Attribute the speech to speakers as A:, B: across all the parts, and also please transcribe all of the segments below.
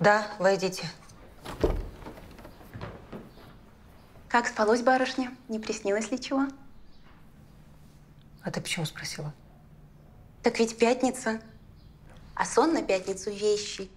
A: Да, войдите.
B: Как спалось, барышня? Не приснилось ли чего?
A: А ты почему спросила?
B: Так ведь пятница. А сон на пятницу вещий.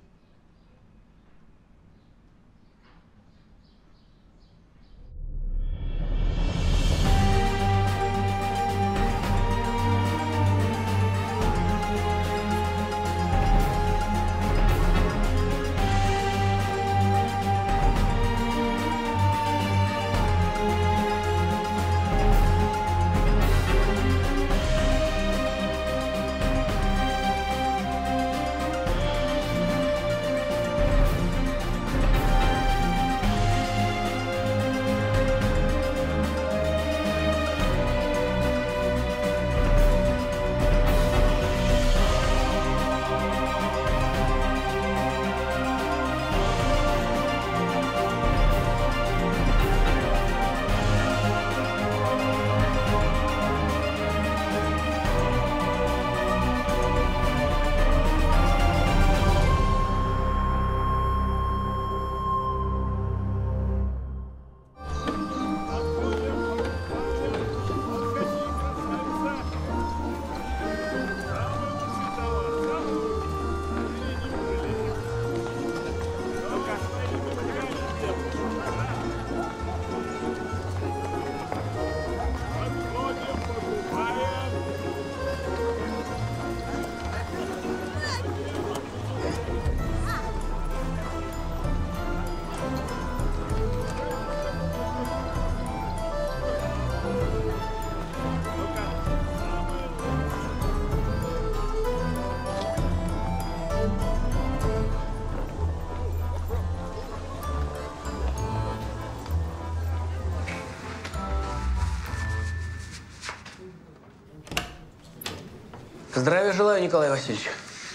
C: Здравия желаю, Николай Васильевич.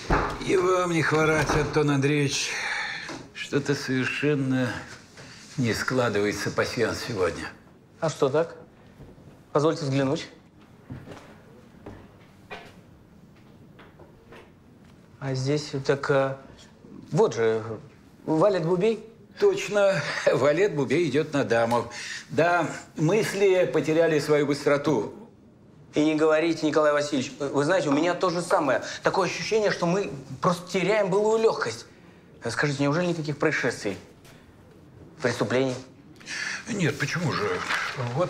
D: И вам не хворать, Антон Андреевич. Что-то совершенно не складывается пасьянс сегодня.
C: А что так? Позвольте взглянуть. А здесь так… вот же, валет Бубей.
D: Точно, валет Бубей идет на даму. Да, мысли потеряли свою быстроту.
C: И не говорите, Николай Васильевич, вы знаете, у меня то же самое. Такое ощущение, что мы просто теряем былую легкость. Скажите, неужели никаких происшествий? Преступлений?
D: Нет, почему же? Вот.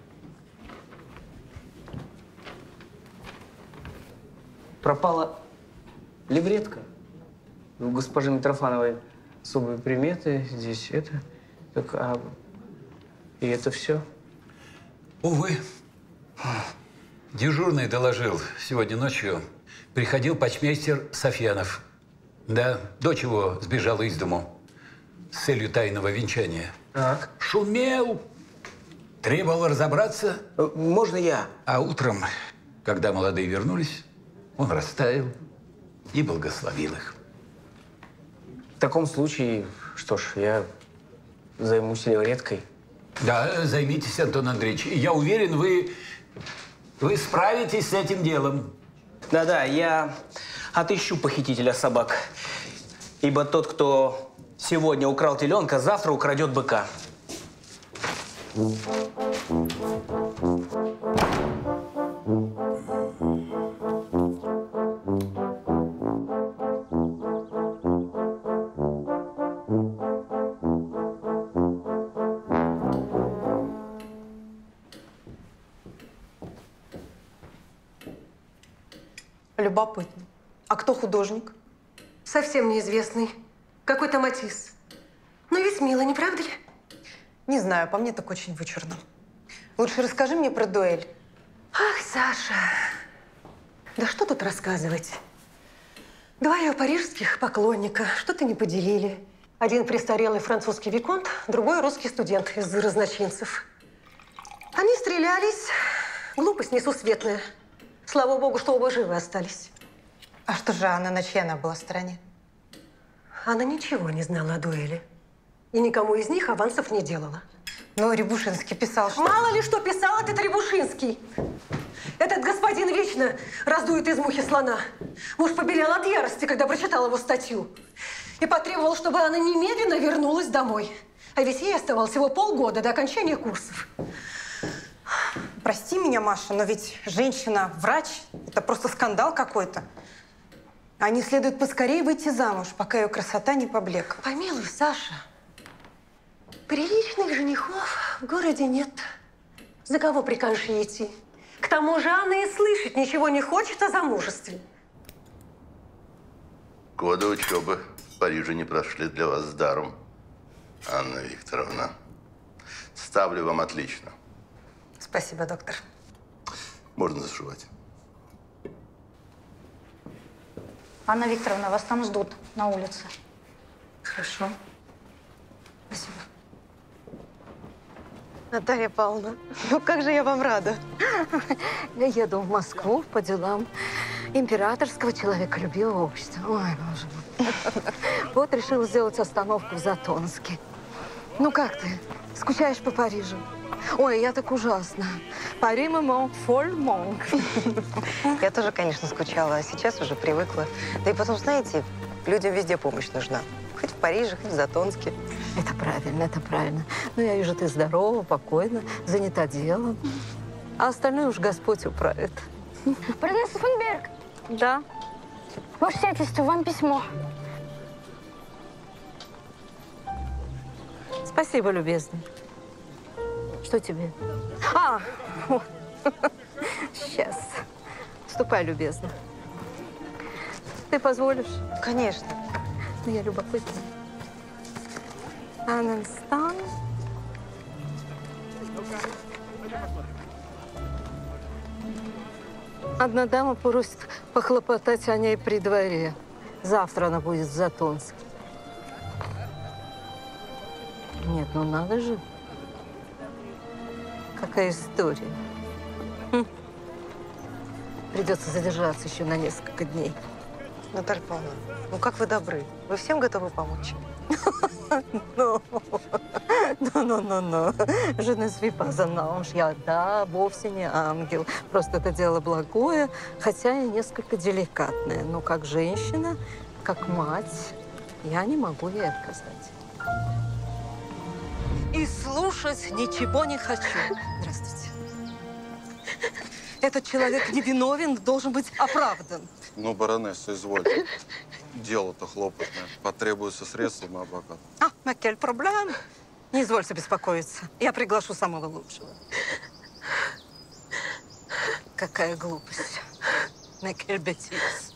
C: Пропала левретка. У госпожи Митрофановой особые приметы. Здесь это. Так, и это все?
D: Увы. Дежурный доложил сегодня ночью. Приходил почмейстер Софьянов. Да, дочь его сбежала из дому с целью тайного венчания.
C: Так.
D: Шумел, требовал разобраться.
C: Можно я?
D: А утром, когда молодые вернулись, он растаял и благословил их.
C: В таком случае, что ж, я займусь левреткой.
D: Да, займитесь, Антон Андреевич. Я уверен, вы справитесь с этим делом.
C: Да-да, я отыщу похитителя собак. Ибо тот, кто сегодня украл теленка, завтра украдет быка.
A: Любопытно. А кто художник?
E: Совсем неизвестный. Какой-то Матисс. Но ведь мило, не правда ли?
A: Не знаю, по мне так очень вычурно. Лучше расскажи мне про дуэль.
E: Ах, Саша. Да что тут рассказывать? Два ее парижских поклонника что-то не поделили. Один престарелый французский виконт, другой русский студент из разночинцев. Они стрелялись. Глупость несусветная. Слава богу, что оба живы остались.
A: А что же она, на чьей она была стороне?
E: Она ничего не знала о дуэли. И никому из них авансов не делала.
A: Ну, Рябушинский писал, что…
E: Мало ли что писал этот Рябушинский. Этот господин вечно раздует из мухи слона. Муж побелел от ярости, когда прочитал его статью. и потребовал, чтобы она немедленно вернулась домой. А ведь ей оставалось всего полгода до окончания курсов.
A: Прости меня, Маша, но ведь женщина-врач – это просто скандал какой-то. А не следует поскорее выйти замуж, пока ее красота не поблекла.
E: Помилуй, Саша, приличных женихов в городе нет. За кого прикажешь ей идти? К тому же Анна и слышать ничего не хочет о замужестве.
F: Годы учебы в Париже не прошли для вас даром, Анна Викторовна. Ставлю вам отлично.
A: Спасибо, доктор.
F: Можно зашивать.
G: Анна Викторовна, вас там ждут на улице.
A: Хорошо. Спасибо.
H: Наталья Павловна, ну как же я вам рада. Я еду в Москву по делам императорского человеколюбивого общества. Ой, боже мой. Вот решила сделать остановку в Затонске. Ну как ты? Скучаешь по Парижу? Ой, я так ужасно. Пари мамон, фоль мон.
I: Я тоже, конечно, скучала, а сейчас уже привыкла. Да и потом, знаете, людям везде помощь нужна. Хоть в Париже, хоть в Затонске.
H: Это правильно, это правильно. Ну, я вижу, ты здорова, покойна, занята делом. А остальное уж Господь управит.
G: Баронесса фон Берг,
H: Да?
G: ваше сиятельство, вам письмо.
H: Спасибо, любезный. Что тебе? А, вот. Сейчас. Ступай, любезный. Ты позволишь?
I: Конечно.
H: Ну, я любопытна. Анненстан. Одна дама просит похлопотать о ней при дворе. Завтра она будет в Затонске. Нет, ну надо же. Какая история. Придется задержаться еще на несколько дней.
I: Наталья Павловна, ну как вы добры. Вы всем готовы помочь?
H: Ну. Je ne suis pas un ange. Я, да, вовсе не ангел. Просто это дело благое, хотя и несколько деликатное. Но как женщина, как мать, я не могу ей отказать. И слушать ничего не хочу. Здравствуйте. Этот человек невиновен, должен быть оправдан.
J: Ну, баронесса, извольте. Дело-то хлопотное. Потребуется средства на адвоката.
H: А, quel проблем? Не извольте беспокоиться. Я приглашу самого лучшего. Какая глупость. Quelle bêtise.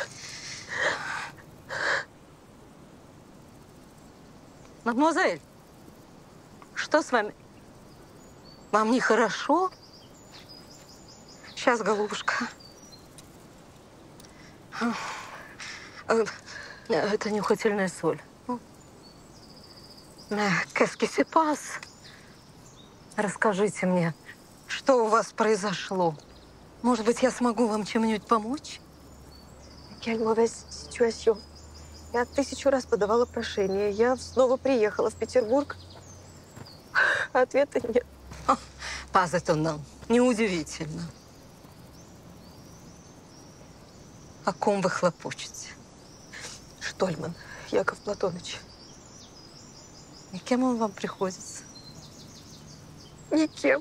H: Мадемуазель, что с вами? Вам нехорошо? Сейчас, голубушка. Это нюхательная соль. Qu'est-ce qui se passe? Расскажите мне, что у вас произошло? Может быть, я смогу вам чем-нибудь помочь?
I: Quelle mauvaise situation. Я 1000 раз подавала прошение. Я снова приехала в Петербург. Ответа нет.
H: Pas étonnant. Неудивительно. О ком вы хлопочете?
I: Штольман Яков Платоныч.
H: И кем он вам приходится?
I: Никем.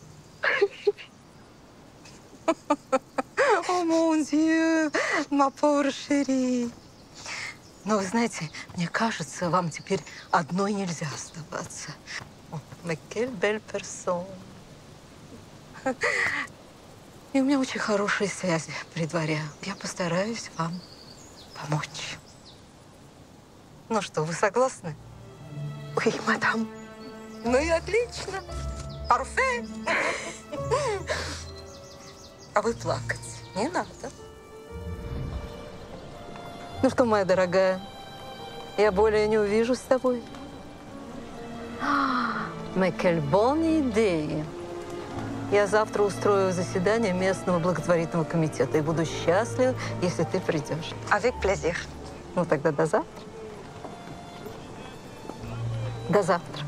H: О, mon Dieu, ma pauvre chérie. Но вы знаете, мне кажется, вам теперь одной нельзя оставаться. О, mais quelle belle personne. И у меня очень хорошие связи при дворе. Я постараюсь вам помочь. Ну что, вы согласны?
I: Ой, мадам.
H: Ну и отлично. Парфе. А вы плакать не надо. Ну что, моя дорогая, я более не увижу с тобой. Mais quelle bonne idée. Я завтра устрою заседание местного благотворительного комитета и буду счастлива, если ты придешь.
I: Avec plaisir.
H: Ну тогда до завтра. До завтра.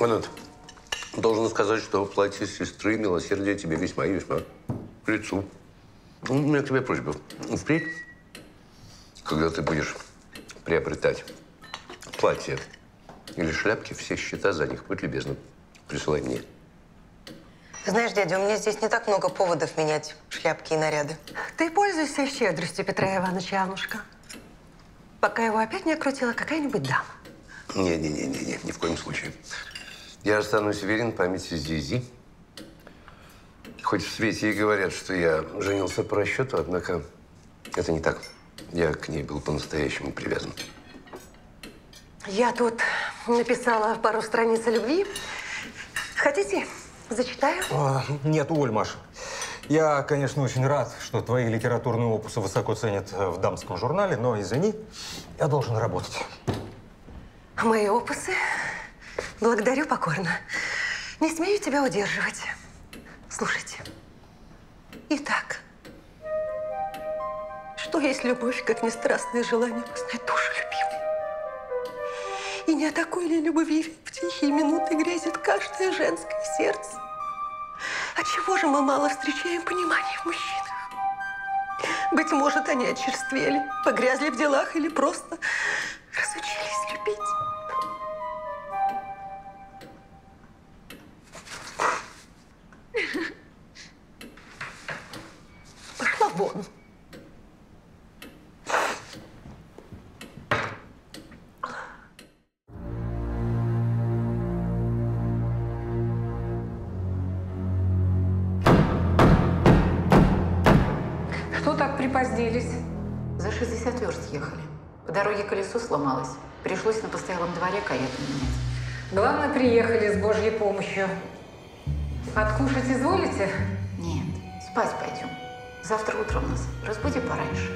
K: Анат, должен сказать, что платье сестры милосердие тебе весьма и весьма к лицу. У меня к тебе просьба. Впредь, когда ты будешь приобретать платье или шляпки, все счета за них, будь любезна, присылай мне.
I: Знаешь, дядя, у меня здесь не так много поводов менять шляпки и наряды.
E: Ты пользуйся щедростью Петра Ивановича, Аннушка. Пока его опять не окрутила какая-нибудь дама.
K: Не, ни в коем случае. Я останусь верен памяти Зизи. Хоть в свете и говорят, что я женился по расчету, однако это не так. Я к ней был по-настоящему привязан.
E: Я тут написала пару страниц о любви. Хотите, зачитаю?
L: Нет, уволь, Маша. Я, конечно, очень рад, что твои литературные опусы высоко ценят в дамском журнале, но, извини, я должен работать.
E: Мои опусы? Благодарю покорно. Не смею тебя удерживать. Слушайте. Итак, что есть любовь, как не страстное желание познать душу любимой? И не о такой ли любви в тихие минуты грезит каждое женское сердце? Отчего же мы мало встречаем понимания в мужчинах? Быть может, они очерствели, погрязли в делах или просто разучились любить. Пошла вон.
M: Что так припозднились?
N: За 60 верст ехали. По дороге колесо сломалось. Пришлось на постоялом дворе карету менять.
M: Главное, приехали с Божьей помощью. Откушать изволите?
N: Нет, спать пойдем. Завтра утром нас разбуди пораньше.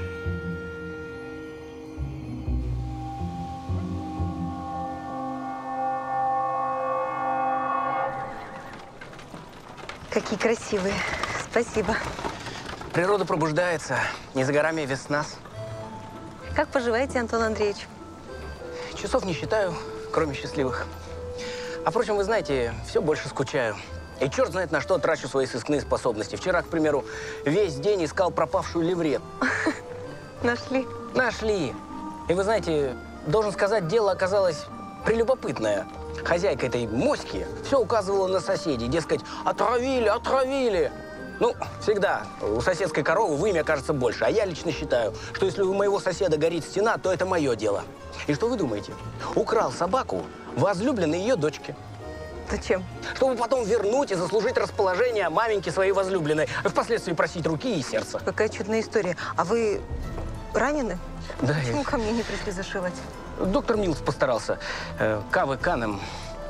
I: Какие красивые. Спасибо.
C: Природа пробуждается. Не за горами весна.
I: Как поживаете, Антон Андреевич?
C: Часов не считаю, кроме счастливых. А впрочем, вы знаете, все больше скучаю. И черт знает, на что трачу свои сыскные способности. Вчера, к примеру, весь день искал пропавшую леврет.
I: Нашли?
C: Нашли. И вы знаете, должен сказать, дело оказалось прелюбопытное. Хозяйка этой моськи все указывала на соседей. Дескать, отравили, отравили. Ну, всегда у соседской коровы вымя кажется больше. А я лично считаю, что если у моего соседа горит стена, то это мое дело. И что вы думаете? Украл собаку возлюбленной ее дочки.
I: Зачем?
C: Чтобы потом вернуть и заслужить расположение маменьки своей возлюбленной. Впоследствии просить руки и сердца.
I: Какая чудная история. А вы ранены?
C: Да.
I: Почему ко мне не пришли зашивать?
C: Доктор Милс постарался. Кавы канем.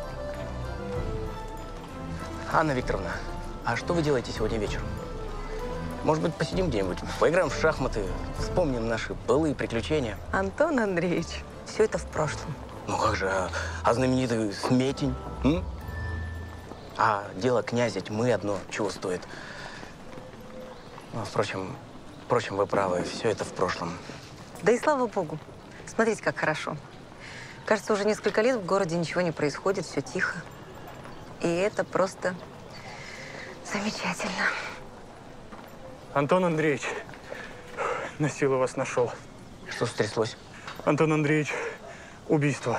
C: Анна Викторовна, а что вы делаете сегодня вечером? Может быть, посидим где-нибудь, поиграем в шахматы, вспомним наши былые приключения?
I: Антон Андреевич, все это в прошлом.
C: Ну как же, а знаменитый Сметень? А дело князя тьмы одно чего стоит? Ну, впрочем, вы правы, все это в прошлом.
I: Да и слава богу. Смотрите, как хорошо. Кажется, уже несколько лет в городе ничего не происходит, все тихо. И это просто замечательно.
O: Антон Андреевич, на силу вас нашел.
C: Что стряслось?
O: Антон Андреевич, убийство.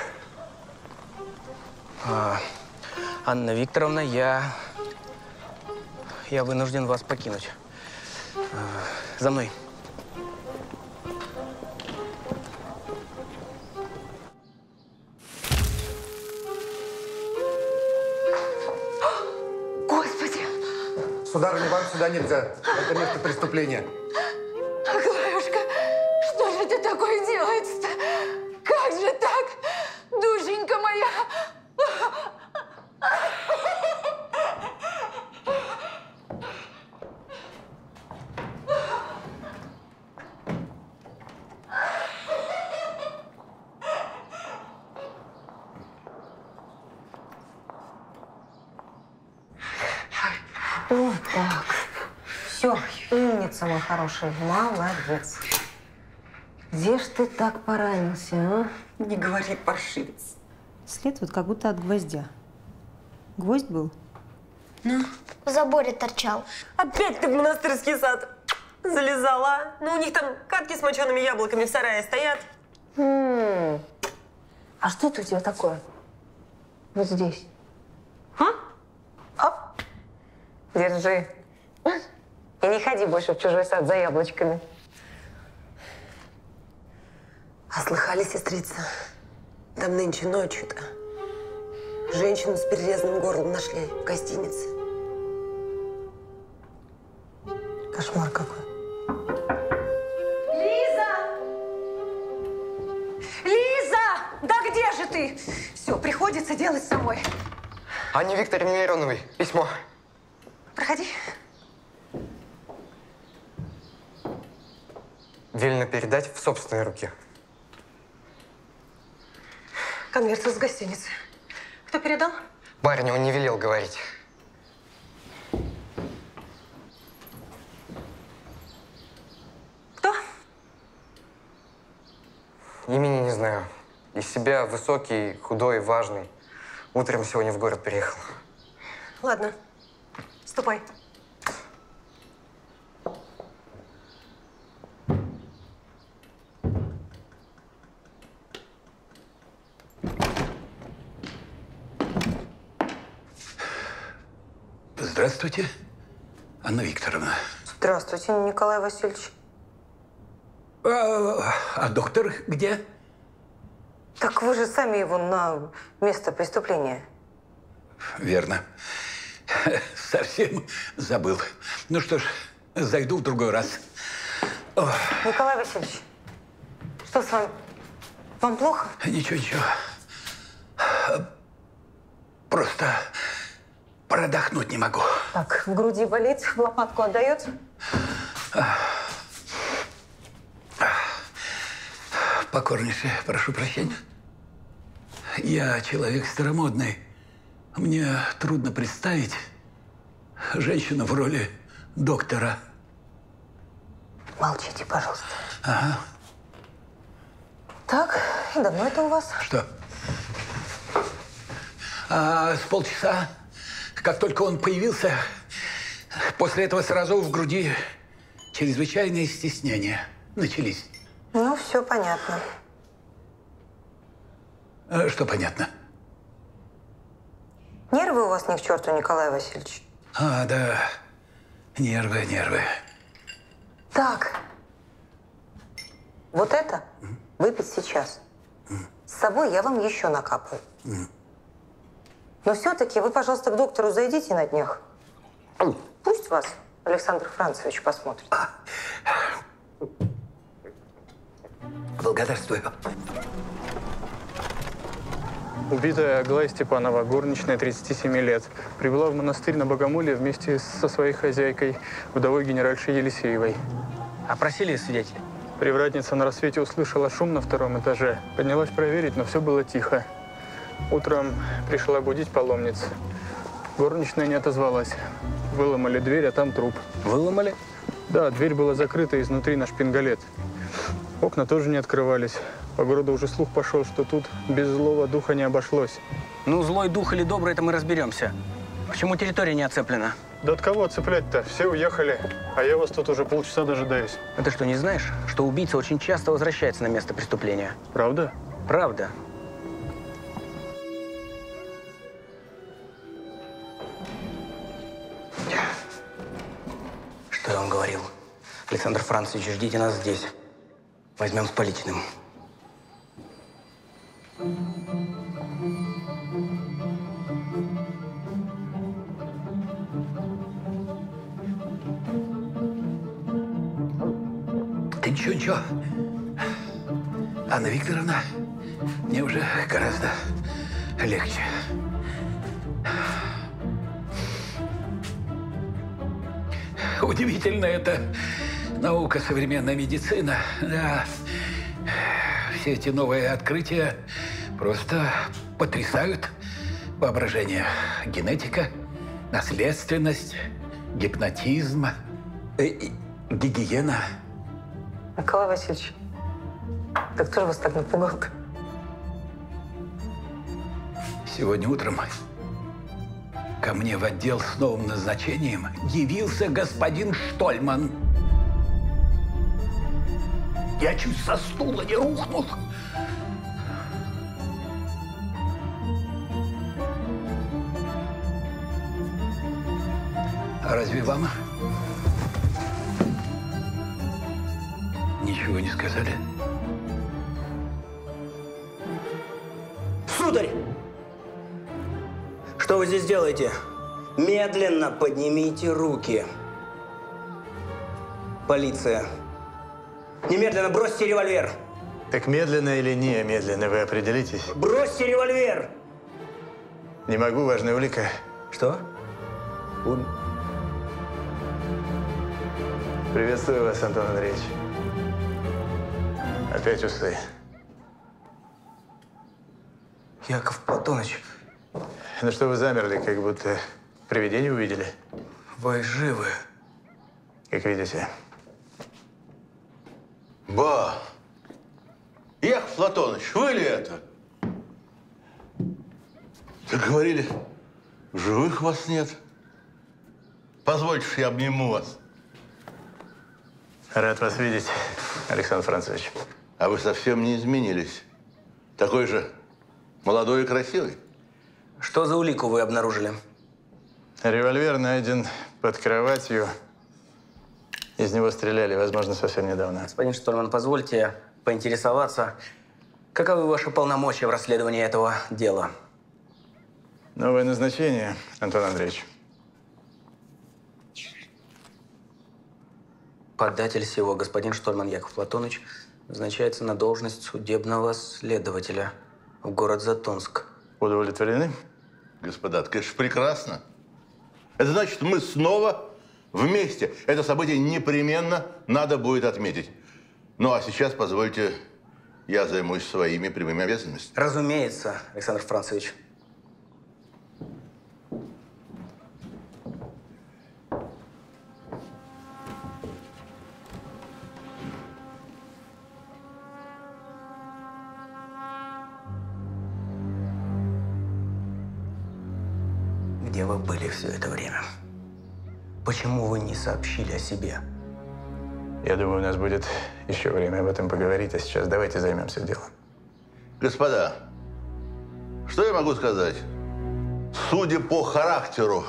C: Анна Викторовна, я вынужден вас покинуть. За мной.
E: Господи!
L: Сударыня, вам сюда нельзя. Это место преступления.
P: Аглаюшка, что же ты такое делаешь-то? Как же так, душенька моя?
H: Вот так. Все, умница, мой хороший. Молодец. Где ж ты так поранился, а?
A: Не говори, паршивец.
Q: След вот как будто от гвоздя. Гвоздь был?
R: Ну? В заборе торчал.
S: Опять ты в монастырский сад залезала, а? Ну, у них там катки с мочеными яблоками в сарае стоят.
I: А что это у тебя такое? Вот здесь. Оп. Держи. И не ходи больше в чужой сад за яблочками.
S: А слыхали, сестрица? Там нынче ночью-то женщину с перерезанным горлом нашли в гостинице. Кошмар какой.
E: Лиза! Лиза! Да где же ты? Все, приходится делать самой.
T: Анне Викторовне Мироновой письмо.
E: Проходи.
T: Велено передать в собственные руки.
E: Конверт из гостиницы. Кто передал?
T: Барыня, он не велел говорить.
E: Кто?
T: Имени не знаю. Из себя высокий, худой, важный. Утром сегодня в город приехал.
E: Ладно, ступай.
D: Здравствуйте, Анна Викторовна.
I: Здравствуйте, Николай Васильевич.
D: А доктор где?
I: Так вы же сами его на место преступления.
D: Верно. Совсем забыл. Ну что ж, зайду в другой раз. Ох.
I: Николай Васильевич, что с вами? Вам плохо?
D: Ничего, ничего. Просто продохнуть не могу.
I: Так, в груди болит, в лопатку отдает?
D: Покорнейше прошу прощения. Я человек старомодный. Мне трудно представить женщину в роли доктора.
I: Молчите, пожалуйста.
D: Ага.
I: Так, и давно это у вас?
D: Что? С полчаса. Как только он появился, после этого сразу в груди чрезвычайные стеснения начались.
I: Ну, все понятно.
D: Что понятно?
I: Нервы у вас ни к черту, Николай Васильевич.
D: Да. Нервы, нервы.
I: Так. Вот это выпить сейчас. С собой я вам еще накапаю. Но все-таки вы, пожалуйста, к доктору зайдите на днях. Пусть вас Александр Францевич посмотрит.
D: Благодарствую.
O: Убитая Аглая Степанова, горничная, 37 лет, прибыла в монастырь на Богомолье вместе со своей хозяйкой, вдовой генеральшей Елисеевой.
C: Опросили свидетелей?
O: Привратница на рассвете услышала шум на 2-м этаже. Поднялась проверить, но все было тихо. Утром пришла будить паломниц. Горничная не отозвалась. Выломали дверь, а там труп.
C: Выломали?
O: Да, дверь была закрыта изнутри на шпингалет. Окна тоже не открывались. По городу уже слух пошел, что тут без злого духа не обошлось.
C: Ну, злой дух или добрый, это мы разберемся. Почему территория не оцеплена?
O: Да от кого оцеплять-то? Все уехали, а я вас тут уже полчаса дожидаюсь.
C: А ты что, не знаешь, что убийца очень часто возвращается на место преступления?
O: Правда?
C: Правда. Что я вам говорил? Александр Францевич, ждите нас здесь. Возьмем с поличным.
D: Ты ничего. Анна Викторовна, мне уже гораздо легче. Удивительно это наука, современная медицина. Да. Все эти новые открытия просто потрясают воображение. Генетика, наследственность, гипнотизм, гигиена.
I: Николай Васильевич, да кто же вас так напугал-то?
D: Сегодня утром ко мне в отдел с новым назначением явился господин Штольман. Я чуть со стула не рухнул. А разве вам ничего не сказали?
C: Сударь! Что вы здесь делаете? Медленно поднимите руки. Полиция. Немедленно бросьте револьвер.
Q: Так медленно или не медленно, вы определитесь?
C: Бросьте револьвер!
Q: Не могу, важная улика.
C: Что?
Q: Приветствую вас, Антон Андреевич. Опять усы.
T: Яков Платоныч.
Q: Ну что вы замерли, как будто привидение увидели?
T: Вы живы?
Q: Как видите.
F: Ба! Яков Платоныч, вы ли это? Так говорили, в живых вас нет. Позвольте, я обниму вас.
Q: Рад вас видеть, Александр Францович.
F: А вы совсем не изменились. Такой же молодой и красивый.
C: Что за улику вы обнаружили?
Q: Револьвер найден под кроватью. Из него стреляли, возможно, совсем недавно.
C: Господин Штольман, позвольте поинтересоваться, каковы ваши полномочия в расследовании этого дела?
Q: Новое назначение, Антон Андреевич.
C: Податель сего, господин Штольман Яков Платоныч, назначается на должность судебного следователя в город Затонск.
Q: Удовлетворены?
F: Господа, это, конечно, прекрасно. Это значит, мы снова вместе. Это событие непременно надо будет отметить. Ну, а сейчас, позвольте, я займусь своими прямыми обязанностями.
C: Разумеется, Александр Францович. Где вы были все это время? Почему вы не сообщили о себе?
Q: Я думаю, у нас будет еще время об этом поговорить, а сейчас давайте займемся делом.
F: Господа, что я могу сказать? Судя по характеру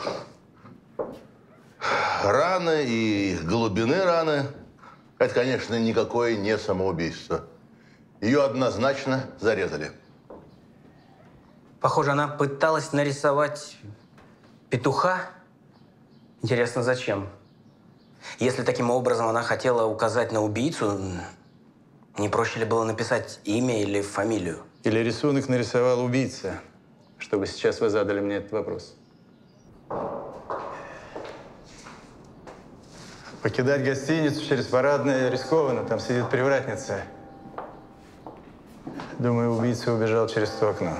F: раны и глубины раны, это, конечно, никакое не самоубийство. Ее однозначно зарезали.
C: Похоже, она пыталась нарисовать петуха? Интересно, зачем? Если таким образом она хотела указать на убийцу, не проще ли было написать имя или фамилию?
Q: Или рисунок нарисовал убийца, чтобы сейчас вы задали мне этот вопрос. Покидать гостиницу через парадное рискованно, там сидит привратница. Думаю, убийца убежал через то окно.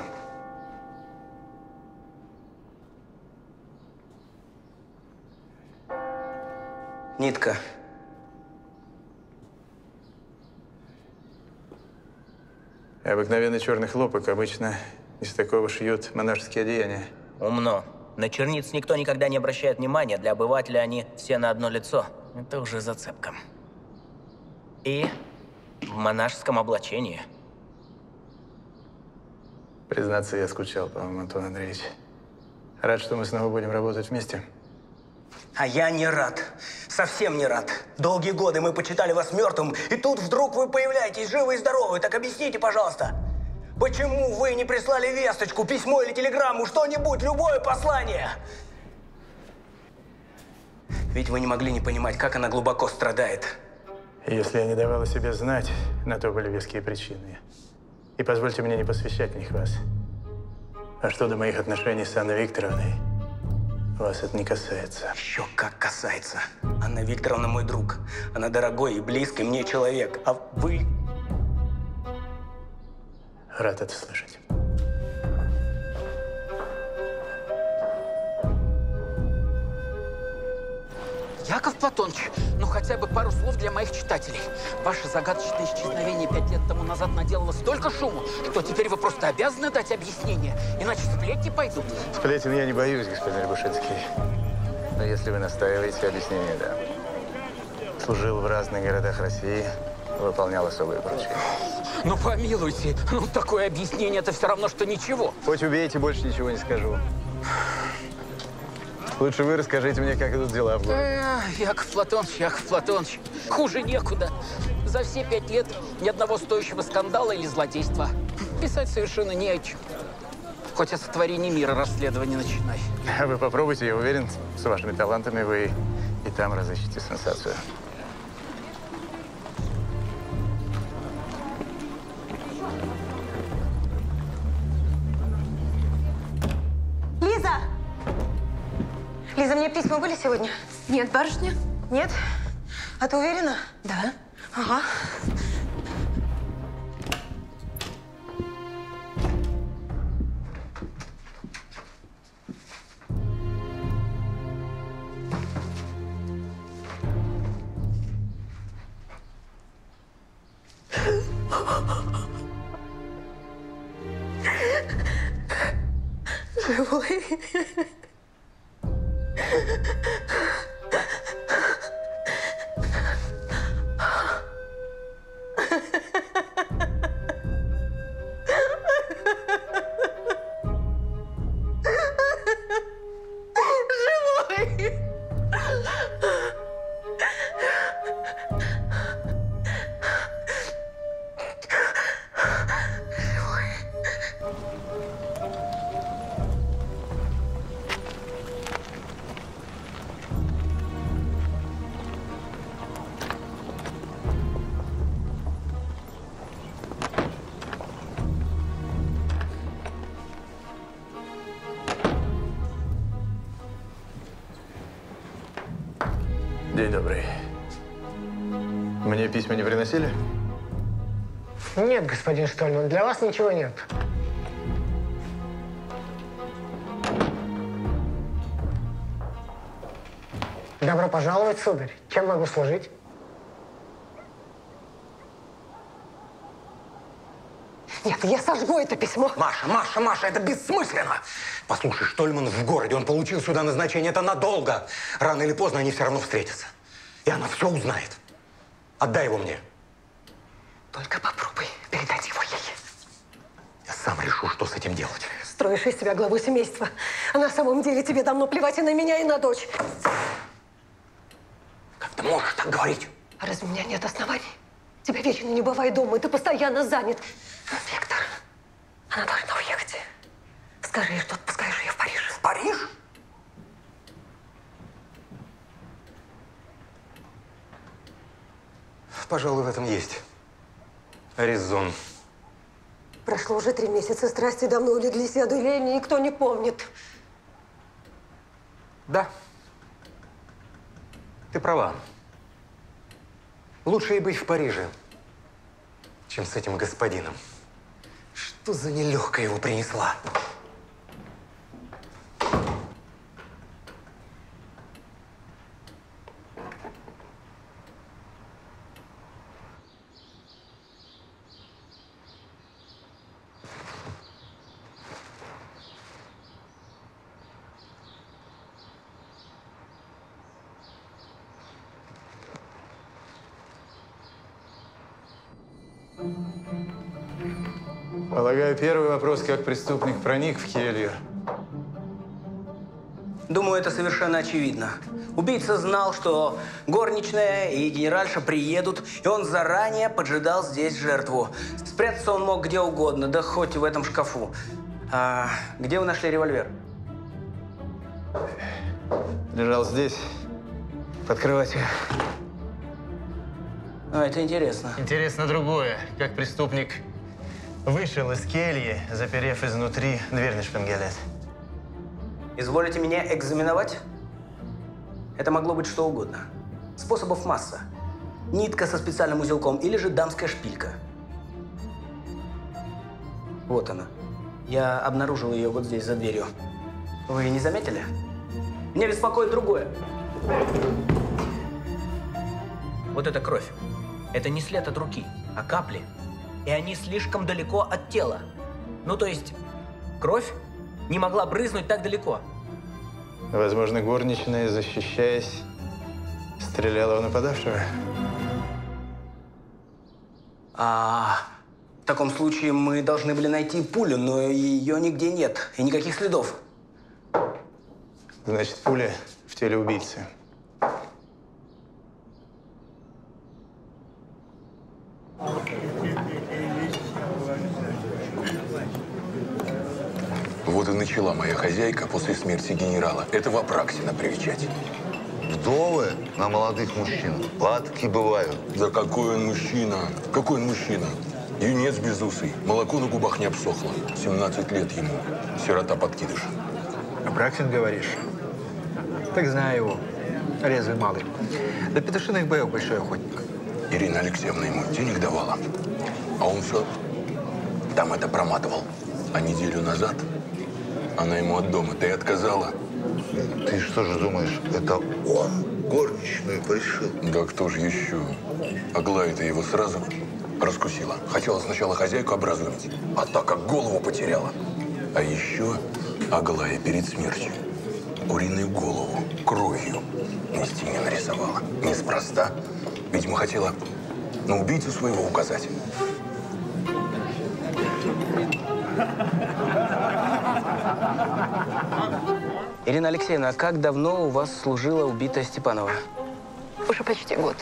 C: Нитка.
Q: Обыкновенный черный хлопок обычно из такого шьют монашеские одеяния.
C: Умно. На черниц никто никогда не обращает внимания. Для обывателя они все на одно лицо. Это уже зацепка. И в монашеском облачении.
Q: Признаться, я скучал по вам, Антон Андреевич. Рад, что мы снова будем работать вместе.
C: А я не рад. Совсем не рад. Долгие годы мы почитали вас мертвым, и тут вдруг вы появляетесь живы и здоровы. Так объясните, пожалуйста, почему вы не прислали весточку, письмо или телеграмму, что-нибудь, любое послание? Ведь вы не могли не понимать, как она глубоко страдает.
Q: Если я не давал о себе знать, на то были веские причины. И позвольте мне не посвящать в них вас. А что до моих отношений с Анной Викторовной, вас это не касается.
C: Еще как касается. Анна Викторовна мой друг. Она дорогой и близкий мне человек. А вы...
Q: Рад это слышать.
C: Яков Платоныч, ну хотя бы пару слов для моих читателей. Ваше загадочное исчезновение 5 лет тому назад наделало столько шуму, что теперь вы просто обязаны дать объяснение, иначе сплетни пойдут.
Q: Сплетен я не боюсь, господин Рябушинский. Но если вы настаиваете, объяснение да. Служил в разных городах России, выполнял особые поручения.
C: Ну помилуйте, ну такое объяснение это все равно, что ничего.
Q: Хоть убейте, больше ничего не скажу. Лучше вы расскажите мне, как идут дела в городе.
C: Яков Платоныч, хуже некуда. За все 5 лет ни одного стоящего скандала или злодейства. Писать совершенно не о чем. Хоть о сотворении мира расследование начинай.
Q: Вы попробуйте, я уверен, с вашими талантами вы и там разыщете сенсацию.
A: Лиза! Лиза, мне письма были сегодня?
B: Нет, барышня.
A: Нет? А ты уверена?
B: Да.
A: Ага.
E: Живой.
Q: День добрый. Мне письма не приносили?
U: Нет, господин Штольман, для вас ничего нет. Добро пожаловать, сударь. Чем могу служить?
E: Нет, я сожгу это письмо.
L: Маша, это бессмысленно. Послушай, Штольман в городе, он получил сюда назначение, это надолго. Рано или поздно они все равно встретятся. И она все узнает. Отдай его мне.
E: Только попробуй передать его ей.
L: Я сам решу, что с этим делать.
E: Строишь из себя главу семейства. А на самом деле тебе давно плевать и на меня, и на дочь.
L: Как ты можешь так говорить?
E: А разве у меня нет оснований? Тебя вечно не бывает дома, и ты постоянно занят. Виктор, она должна уехать. Скажи ей, что отпускаешь ее в Париж.
L: В Париж? Пожалуй, в этом есть резон.
E: Прошло уже 3 месяца, страсти давно улеглись, и о дуэли никто не помнит.
L: Да. Ты права. Лучше ей быть в Париже, чем с этим господином. Что за нелегкая его принесла?
Q: Полагаю, первый вопрос, как преступник проник в келью.
C: Думаю, это совершенно очевидно. Убийца знал, что горничная и генеральша приедут, и он заранее поджидал здесь жертву. Спрятаться он мог где угодно, да хоть в этом шкафу. А где вы нашли револьвер?
Q: Лежал здесь, под кроватью.
C: А, это интересно.
Q: Интересно другое. Как преступник вышел из кельи, заперев изнутри дверь на шпингалет.
C: Изволите меня экзаменовать? Это могло быть что угодно. Способов масса. Нитка со специальным узелком или же дамская шпилька. Вот она. Я обнаружил ее вот здесь, за дверью. Вы не заметили? Меня беспокоит другое. вот эта кровь, это не след от руки, а капли. И они слишком далеко от тела. Ну, то есть, кровь не могла брызнуть так далеко.
Q: Возможно, горничная, защищаясь, стреляла в нападавшего.
C: В таком случае мы должны были найти пулю, но ее нигде нет. И никаких следов.
Q: Значит, пуля в теле убийцы.
G: Вот и начала моя хозяйка после смерти генерала этого Апраксина привечать.
V: Вдовы на молодых мужчин падки бывают.
G: Да какой он мужчина? Какой он мужчина? Юнец безусый, молоко на губах не обсохло. 17 лет ему. Сирота-подкидыш.
W: Апраксин, говоришь? Так знаю его. Резвый малый. До петушиных боев большой охотник.
G: Ирина Алексеевна ему денег давала, а он все там это проматывал. А неделю назад она ему от дома-то и отказала.
V: Ты что же думаешь, это он горничную пришил?
G: Да кто же еще? Аглая-то его сразу раскусила. Хотела сначала хозяйку образумить, а так как голову потеряла. А еще Аглая перед смертью куриную голову кровью на стене нарисовала. Неспроста. Видимо, хотела на убийцу своего указать.
C: Ирина Алексеевна, а как давно у вас служила убитая Степанова?
N: Уже почти год.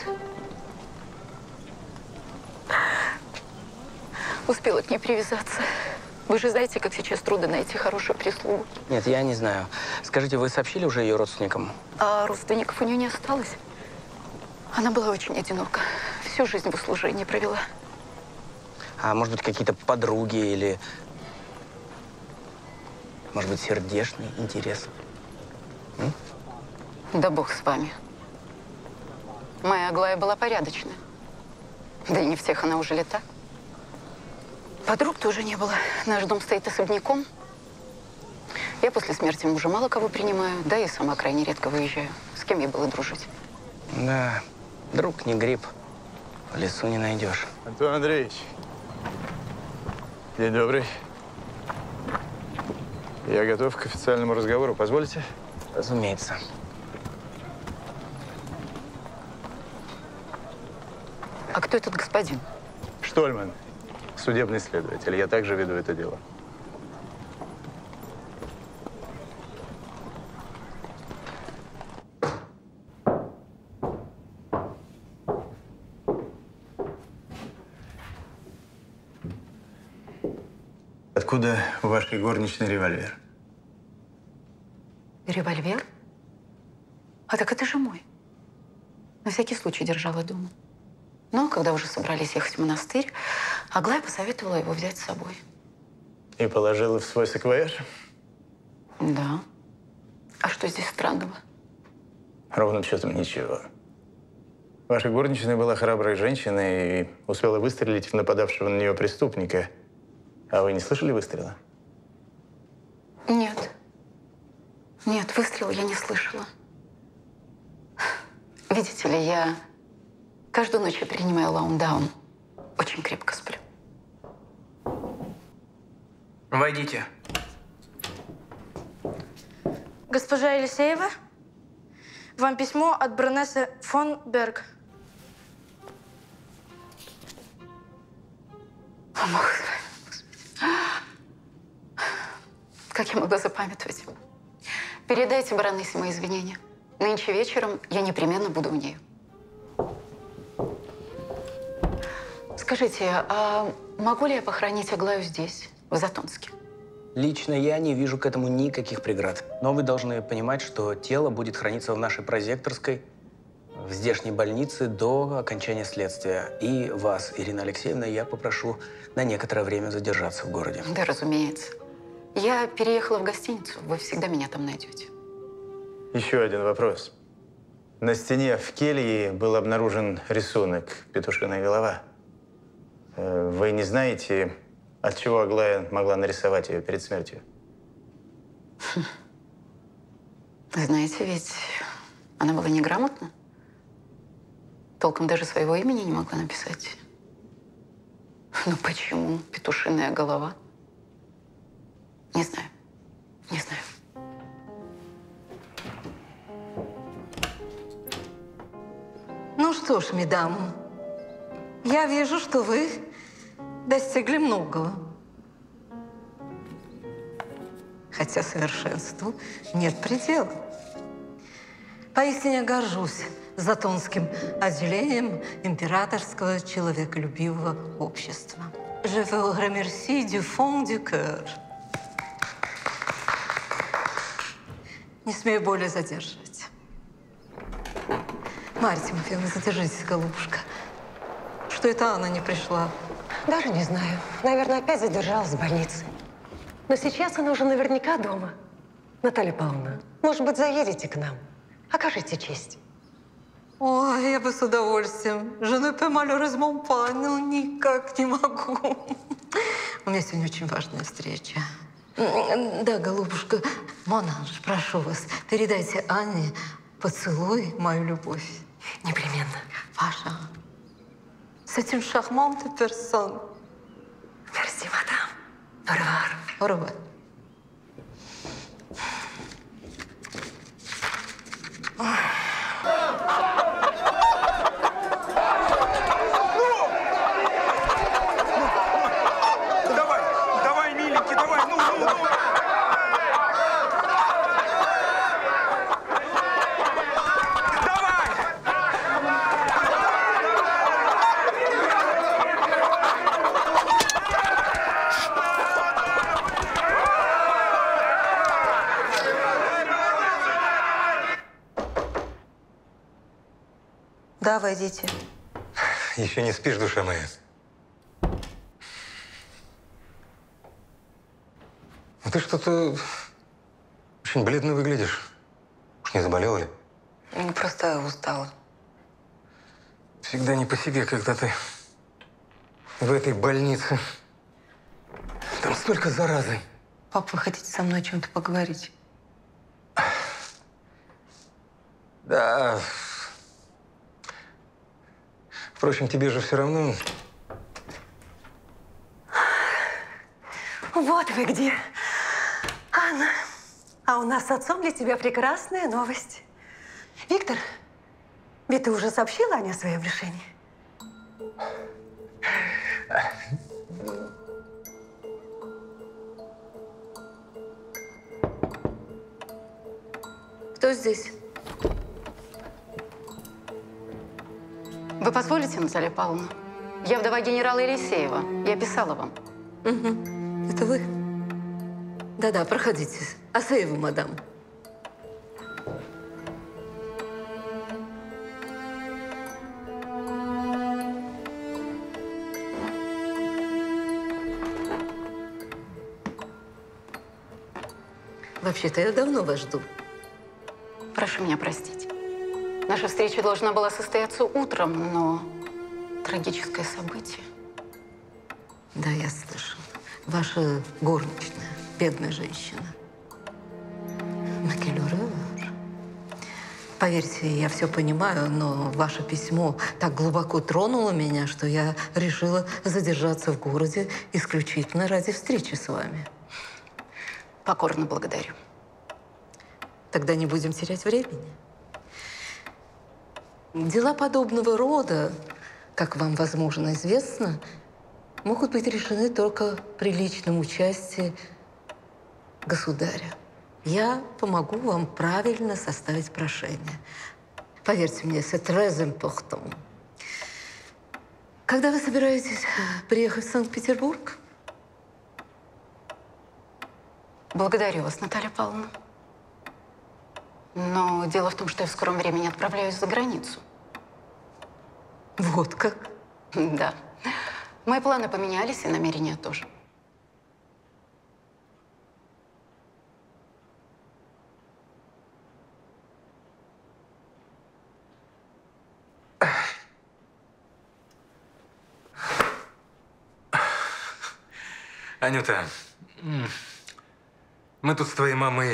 N: Успела к ней привязаться. Вы же знаете, как сейчас трудно найти хорошую прислугу.
C: Нет, я не знаю. Скажите, вы сообщили уже ее родственникам?
N: А родственников у нее не осталось. Она была очень одинока. Всю жизнь в услужении провела.
C: А может быть, какие-то подруги или, может быть, сердечный интерес?
N: Да бог с вами. Моя Аглая была порядочная. Да и не в тех она уже лета. Подруг тоже не было. Наш дом стоит особняком. Я после смерти мужа мало кого принимаю, да и сама крайне редко выезжаю. С кем ей было дружить?
C: Да, друг не гриб. В лесу не найдешь.
Q: Антон Андреевич. День добрый. Я готов к официальному разговору. Позволите?
C: Разумеется.
N: А кто этот господин?
Q: Штольман, судебный следователь. Я также веду это дело. Откуда у вашей горничной револьвер?
N: Револьвер? А так это же мой. На всякий случай держала дома. Но когда уже собрались ехать в монастырь, Аглая посоветовала его взять с собой.
Q: И положила в свой саквояж?
N: Да. А что здесь странного?
Q: Ровным счетом ничего. Ваша горничная была храброй женщиной и успела выстрелить в нападавшего на нее преступника. А вы не слышали выстрела?
N: Нет. Нет, выстрела я не слышала. Видите ли, я каждую ночь принимаю лаундаун. Очень крепко сплю.
C: Войдите.
X: Госпожа Елисеева, вам письмо от баронессы фон Берг.
N: О, Бог с вами, Господи. Как я могла запамятовать? Передайте баронессе мои извинения. Нынче вечером я непременно буду у нее. Скажите, а могу ли я похоронить Аглаю здесь, в Затонске?
C: Лично я не вижу к этому никаких преград. Но вы должны понимать, что тело будет храниться в нашей прозекторской, в здешней больнице до окончания следствия. И вас, Ирина Алексеевна, я попрошу на некоторое время задержаться в городе.
N: Да, разумеется. Я переехала в гостиницу. Вы всегда меня там найдете.
Q: Еще один вопрос. На стене в келье был обнаружен рисунок «Петушиная голова». Вы не знаете, от чего Аглая могла нарисовать ее перед смертью?
N: Знаете, ведь она была неграмотна. Толком даже своего имени не могла написать. Ну почему петушиная голова? Не знаю. Не знаю.
H: Ну что ж, мадам, я вижу, что вы достигли многого. Хотя совершенству нет предела. Поистине горжусь Затонским отделением императорского человеколюбивого общества. Je vous remercie du fond du cœur. Не смею более задерживать. Марья Тимофеевна, задержитесь, голубушка. Что это она не пришла?
E: Даже не знаю. Наверное, опять задержалась в больнице. Но сейчас она уже наверняка дома. Наталья Павловна, может быть, заедете к нам? Окажите честь.
H: Ой, я бы с удовольствием. Je ne peux malheureusement pas, ну никак не могу. У меня сегодня очень важная встреча. Да, голубушка, Монанж, прошу вас, передайте Анне поцелуй, мою любовь.
E: Непременно.
H: Паша, c'est une charmante personne.
E: Merci, madame. Au revoir.
H: Au revoir.
L: Давай, миленький, давай, ну.
I: Да, войдите.
L: Еще не спишь, душа моя? Ты что-то очень бледно выглядишь. Уж не заболела ли?
I: Просто устала.
L: Всегда не по себе, когда ты в этой больнице. Там столько заразы.
I: Пап, вы хотите со мной о чем-то поговорить?
L: Да. Впрочем, тебе же все равно.
E: Вот вы где. Анна, а у нас с отцом для тебя прекрасная новость. Виктор, ведь ты уже сообщила Ане о своем решении?
H: Кто здесь?
N: Вы позволите, Наталья Павловна? Я вдова генерала Елисеева. Я писала вам.
H: Угу. Это вы? Да-да, проходите. Асеева, мадам. Вообще-то я давно вас жду.
N: Прошу меня простить. Наша встреча должна была состояться утром, но трагическое событие.
H: Да, я слышала. Ваша горничная, бедная женщина. Поверьте, я все понимаю, но ваше письмо так глубоко тронуло меня, что я решила задержаться в городе исключительно ради встречи с вами.
N: Покорно благодарю.
H: Тогда не будем терять времени. Дела подобного рода, как вам, возможно, известно, могут быть решены только при личном участии государя. Я помогу вам правильно составить прошение. Поверьте мне, c'est très important. Когда вы собираетесь приехать в Санкт-Петербург?
N: Благодарю вас, Наталья Павловна. Но дело в том, что я в скором времени отправляюсь за границу.
H: Вот как?
N: Да. Мои планы поменялись, и намерения тоже.
L: Анюта, мы тут с твоей мамой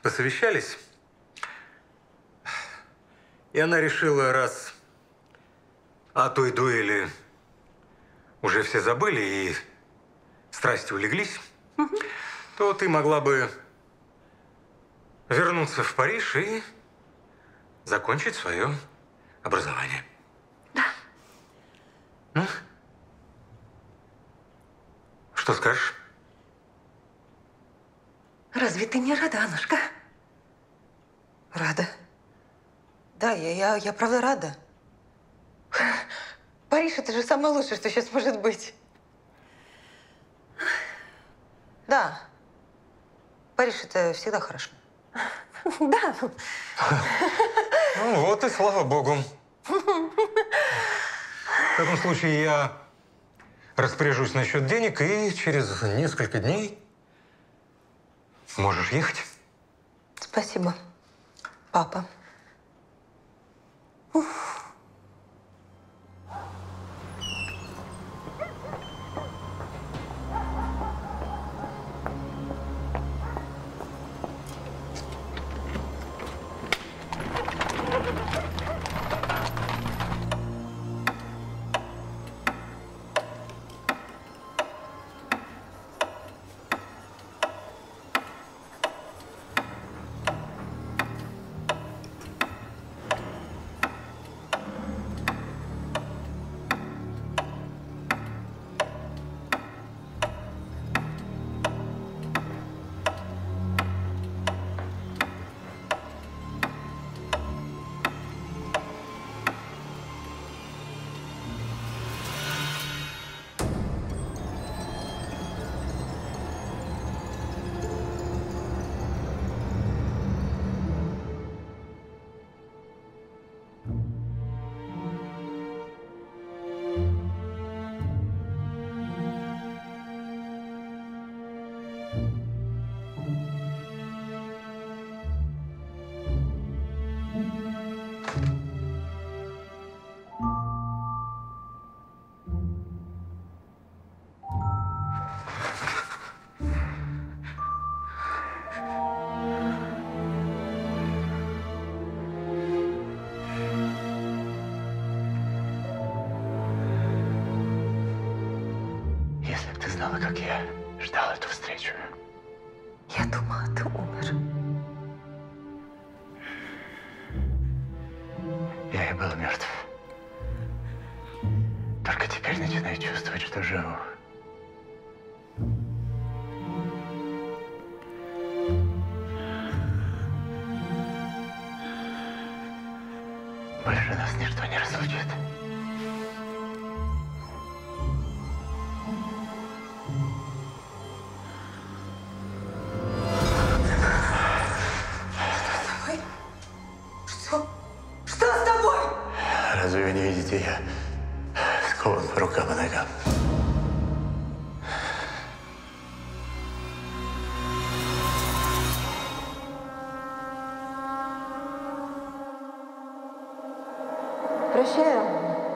L: посовещались, и она решила, раз о той дуэли уже все забыли и страсти улеглись, то ты могла бы вернуться в Париж и закончить свое образование.
N: Да.
L: Ну? Что скажешь?
E: Разве ты не рада, Аннушка?
A: Рада. Да, я правда рада. Париж – это же самое лучшее, что сейчас может быть. Да. Париж – это всегда хорошо.
E: Да.
L: Ну вот и слава богу. В таком случае я распоряжусь насчет денег, и через несколько дней можешь ехать.
A: Спасибо, папа.
Q: Если бы ты знала, как я ждал эту встречу.
E: Я думала, ты умер.
Q: Я и был мертв. Только теперь начинаю чувствовать, что живу. Больше нас ничто не разлучит.
E: Что с тобой?
Q: Разве вы не видите, я скован по рукам и ногам.
H: Прощаю.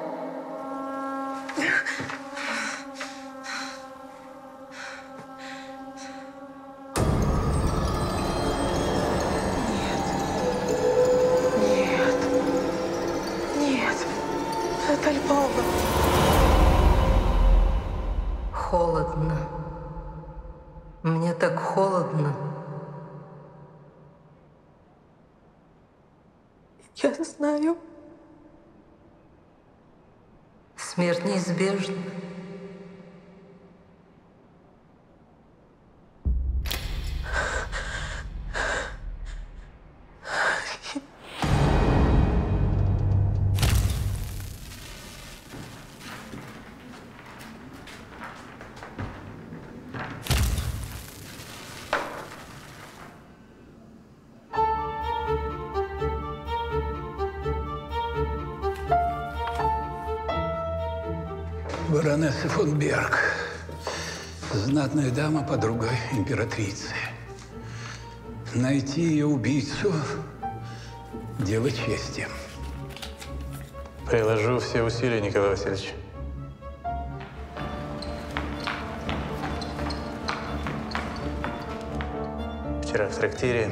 E: Нет, это Львова.
H: Холодно. Мне так холодно.
E: Я знаю.
H: Смерть неизбежна.
D: Баронесса фон Берг. Знатная дама, подруга императрицы. Найти ее убийцу – дело чести.
Q: Приложу все усилия, Николай Васильевич. Вчера в трактире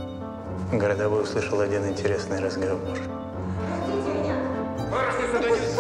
Q: городовой услышал один интересный разговор.
L: Барышня сюда нельзя!